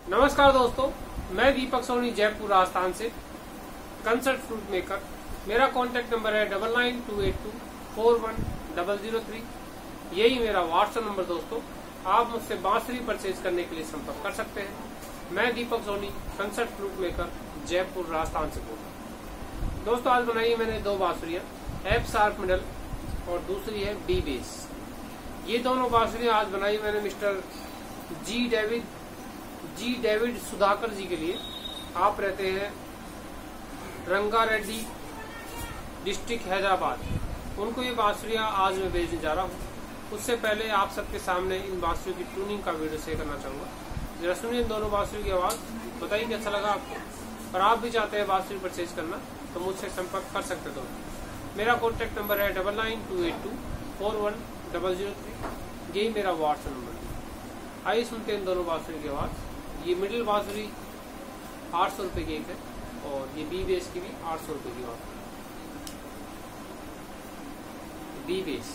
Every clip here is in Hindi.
नमस्कार दोस्तों, मैं दीपक सोनी जयपुर राजस्थान से कंसर्ट फ्लूट मेकर। मेरा कॉन्टैक्ट नंबर है 9928241003। यही मेरा व्हाट्सएप नंबर दोस्तों। आप मुझसे बांसुरी परचेज करने के लिए संपर्क कर सकते हैं। मैं Deepak Soni concert flute maker Jaipur Rajasthan से बोल रहा हूँ। दोस्तों आज बनाई है मैंने दो बांसुरियां, एफ शार्प मिडल और दूसरी है बी बेस। ये दोनों बांसुरियां आज बनाई मैंने mister G David Sudhakar ji के लिए। आप रहते हैं रंगारेड्डी डिस्ट्रिक्ट हैदराबाद। उनको ये बांसुरियां आज मैं भेजने जा रहा हूँ। उससे पहले आप सबके सामने इन बांसुरियों की ट्यूनिंग का वीडियो शेयर करना चाहूंगा। जरा सुनिए इन दोनों बांसुरी की आवाज, बताइए कि अच्छा लगा आपको। और आप भी चाहते हैं बांसुरी परचेज करना तो मुझसे संपर्क कर सकते हो। मेरा कॉन्टैक्ट नंबर है 9928241003। यही मेरा व्हाट्सएप नंबर है। आइए सुनते हैं इन दोनों बांसुरी की आवाज। ये मिडिल बांसुरी 800 रुपए की एक है और ये बी बेस की भी 800 रुपए की बांसुरी। बी बेस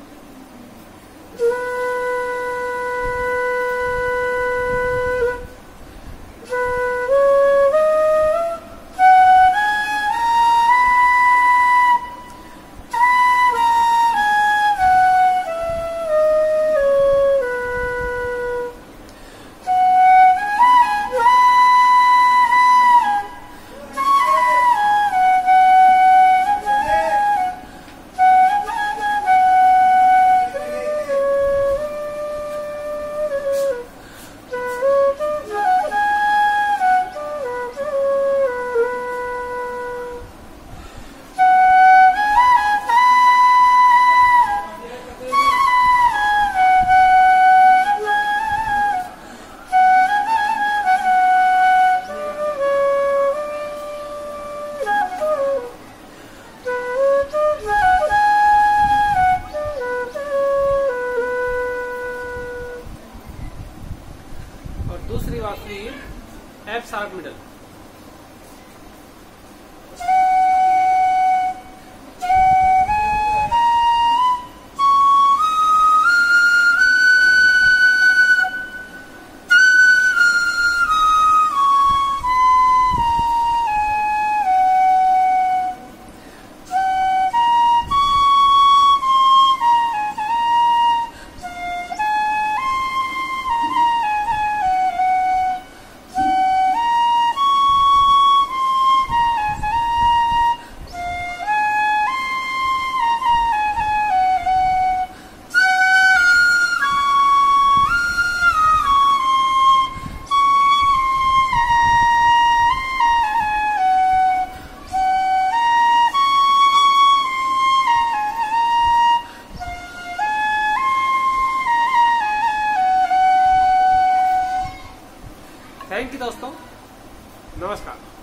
और दूसरी बांसुरी F sharp middle. Thank you दोस्तों, नमस्कार।